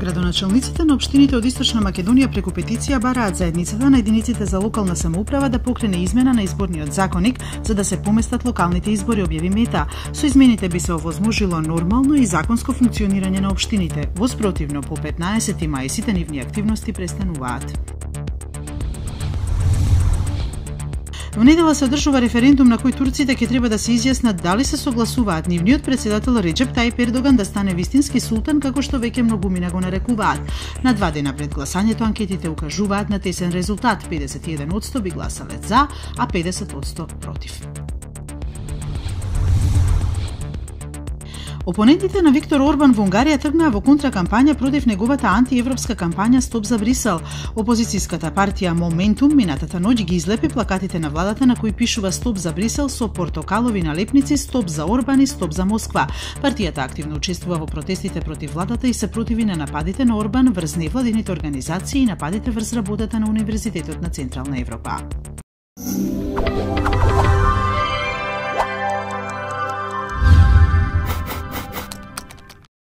Градоначалниците на општините од Источна Македонија преку петиција бараат заедницата на единиците за локална самоуправа да покрене измена на изборниот законник за да се поместат локалните избори, објави Мета. Со измените би се овозможило нормално и законско функционирање на општините. Во спротивно, по 15 мај сите нивни активности престануваат. Во недела се одржува референдум на кој турците ќе треба да се изјаснат дали се согласуваат нивниот председател Реджеп Тајип Ердоган да стане вистински султан, како што веќе многумина го нарекуваат. На 2 дена пред гласањето анкетите укажуваат на тесен резултат. 51% би гласале за, а 50% против. Опонентите на Виктор Орбан во Унгарија тргнаа во контракампања против неговата антиевропска кампања Стоп за Брисел. Опозицијската партија Моментум минатата ноќ ги излепи плакатите на владата на кои пишува Стоп за Брисел со портокалови налепници Стоп за Орбан и Стоп за Москва. Партијата активно учествува во протестите против владата и се противи на нападите на Орбан врз невладините организации и нападите врз работата на Универзитетот на Централна Европа.